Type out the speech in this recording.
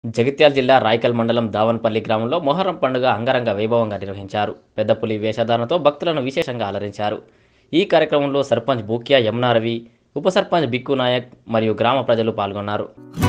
జగిత్యాల జిల్లా రాయకల్ మండలం దావన్పల్లి గ్రామంలో మొహర్రం పండుగ అంగరంగ వైభవంగా నిర్వహించారు. పెద్ద పులి వేషధారణతో భక్తులను విశేషంగా అలరించారు. ఈ కార్యక్రమంలో సర్పంచ్ బూక్యా యమునారవి, ఉప సర్పంచ్ బిక్కు నాయక్ మరియు గ్రామ ప్రజలు పాల్గొన్నారు.